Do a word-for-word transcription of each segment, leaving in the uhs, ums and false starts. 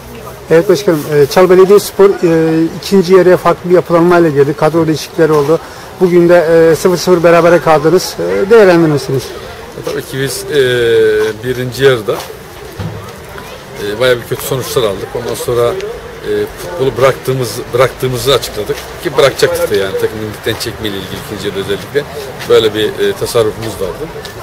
Evet başkanım, Çal Belediyespor e, ikinci yarıya farklı bir yapılanmayla girdi. Kadro değişiklikleri oldu. Bugün de sıfır sıfır berabere kaldınız. E, değerlendirmesiniz. E, tabii ki biz e, birinci yarıda e, bayağı bir kötü sonuçlar aldık. Ondan sonra e, futbolu bıraktığımız bıraktığımızı açıkladık. Ki bırakacaktık da yani takımın ligden çekmeyle ilgili ikinci yarıda özellikle böyle bir e, tasarrufumuz vardı.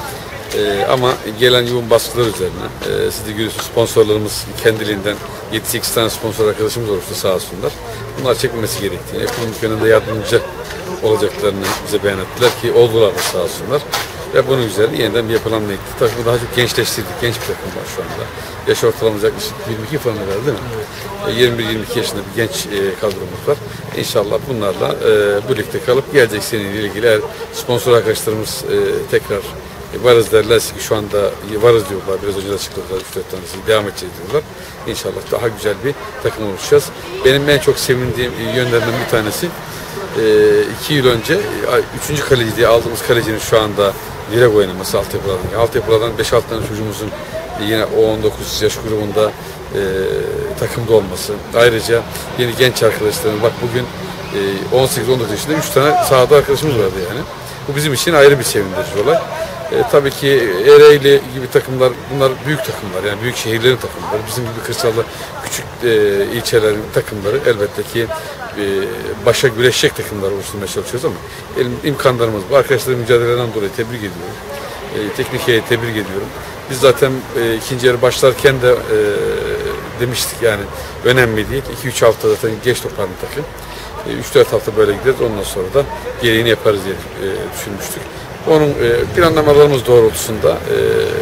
Ee, ama gelen yoğun baskılar üzerine e, siz de görüyorsunuz, sponsorlarımız kendiliğinden yedi sekiz tane sponsor arkadaşımız oluştu, sağ olsunlar. Bunlar çekmemesi gerektiğini, ekonomik yönünde yardımcı olacaklarını bize beyan ettiler ki oldular da sağ olsunlar. Ve bunun üzerine yeniden bir yapılanma gitti. Takımı daha çok gençleştirdik. Genç bir takım var şu anda. Yaş ortalamamız yaklaşık yirmi iki falan herhalde değil mi? Evet. yirmi bir yirmi iki yaşında bir genç e, kadromuz var. İnşallah bunlarla e, birlikte kalıp gelecek seneyle ilgili eğer sponsor arkadaşlarımız e, tekrar varız derlerse ki şu anda varız diyorlar. Biraz önce de açıkladılar. üç dört tanesi devam edeceğiz diyorlar. İnşallah daha güzel bir takım oluşacağız. Benim en çok sevindiğim yönlerden bir tanesi iki yıl önce üçüncü kaleci diye aldığımız kalecinin şu anda direkt oynaması altyapılardan. Altyapılardan beş altı tane çocuğumuzun yine o on dokuz yaş grubunda e, takımda olması. Ayrıca yeni genç arkadaşlarımız. Bak bugün e, on sekiz on dokuz yaşında üç tane sahada arkadaşımız vardı yani. Bu bizim için ayrı bir sevindirici olay. E, tabii ki Ereğli gibi takımlar, bunlar büyük takımlar, yani büyük şehirlerin takımları. Bizim gibi kırsalda küçük e, ilçelerin takımları elbette ki e, başa güreşecek takımlar oluşturmaya çalışıyoruz ama elim, imkanlarımız bu. Arkadaşların mücadelelerinden dolayı tebrik ediyorum. E, teknik heyeti tebrik ediyorum. Biz zaten e, ikinci yarı başlarken de e, demiştik yani önemli değil. iki üç hafta zaten geç toparlı takım. üç dört hafta böyle gideriz. Ondan sonra da gereğini yaparız diye e, düşünmüştük. Onun e, planlamalarımız doğrultusunda e,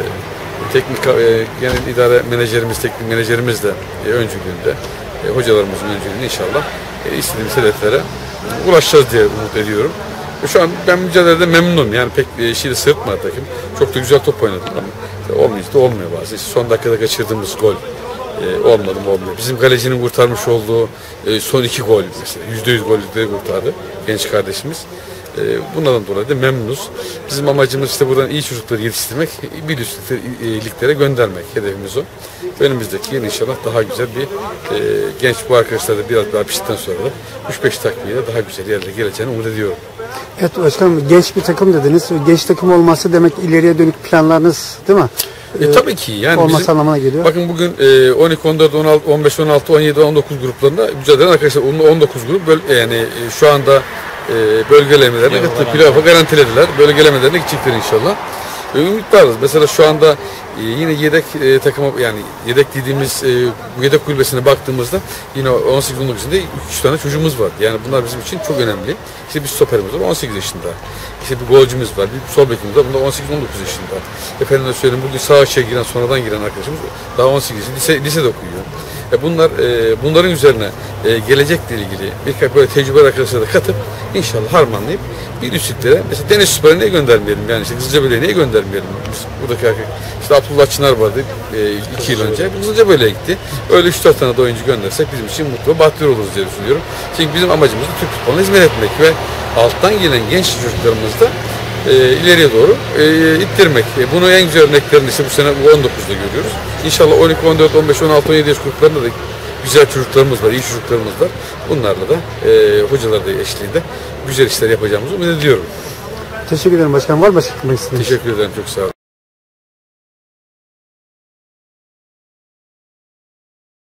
teknik e, genel idare menajerimiz, teknik menajerimiz de e, öncülüğünde, e, hocalarımızın öncülüğünde inşallah e, istediğimiz hedeflere ulaşacağız diye umut ediyorum. E, şu an ben mücadelede memnunum. Yani pek e, şeyde sırıtmadı takım. Çok da güzel top oynadık ama işte olmayınca da olmuyor bazen. İşte son dakikada kaçırdığımız gol e, olmadı mı olmuyor. Bizim kalecinin kurtarmış olduğu e, son iki gol mesela. yüzde yüz golleri kurtardı genç kardeşimiz. Bundan dolayı da memnunuz. Bizim amacımız işte buradan iyi çocukları yetiştirmek, bir üst liglere göndermek. Hedefimiz o. Önümüzdeki yıl inşallah daha güzel bir e, genç bu arkadaşlar da biraz daha piştikten sonra da üç beş takviyeyle daha güzel yerlere geleceğini umut ediyorum. Evet başkanım, genç bir takım dediniz. Genç takım olması demek ileriye dönük planlarınız değil mi? E, tabii ki yani olması bizim, anlamına geliyor. Bakın bugün e, on iki, on dört, on altı, on beş, on altı, on yedi, on dokuz gruplarında mücadele arkadaşlar. on dokuz grup böyle, yani e, şu anda e, bölgelemelerine playoff'a garantilediler. Bölgelemelerine gidecekler inşallah. E, ümit varız. Mesela şu anda e, yine yedek e, takıma, yani yedek dediğimiz e, bu yedek kulübesine baktığımızda yine on sekiz on dokuz yaşında üç tane çocuğumuz var. Yani bunlar bizim için çok önemli. İşte bir stoperimiz var on sekiz yaşında. İşte bir golcümüz var, bir sol bekimiz var. Bunlar on sekiz on dokuz yaşında. Efendim söyleyeyim, bugün sağ açıya giren, sonradan giren arkadaşımız daha on sekiz yaşında, lise, lisede okuyor. E bunlar, e, bunların üzerine e, gelecekle ilgili birkaç böyle tecrübeli arkadaşlara da katıp inşallah harmanlayıp bir üstlüklere, mesela Deniz Süper'e niye göndermeyelim, yani işte Kızılcabeyli'ye niye göndermeyelim? Biz buradaki arkadaşlar, işte Abdullah Çınar vardı e, iki yıl önce, Kızılcabeyli'ye gitti. Öyle üç dört tane de oyuncu göndersek bizim için mutlu ve bahtiyar oluruz diye düşünüyorum. Çünkü bizim amacımız da Türk futboluna hizmet etmek ve alttan gelen genç çocuklarımızı da e, ileriye doğru e, ittirmek. E, bunu en güzel örneklerini ise bu sene bu on dokuzda görüyoruz. İnşallah on iki, on dört, on beş, on altı, on yedi yaş gruplarında da güzel çocuklarımız var, iyi çocuklarımız var. Bunlarla da e, hocalar da eşliğinde güzel işler yapacağımızı umut ediyorum. Teşekkür ederim başkanım. Var mı başka? Teşekkür ederim, çok sağ olun.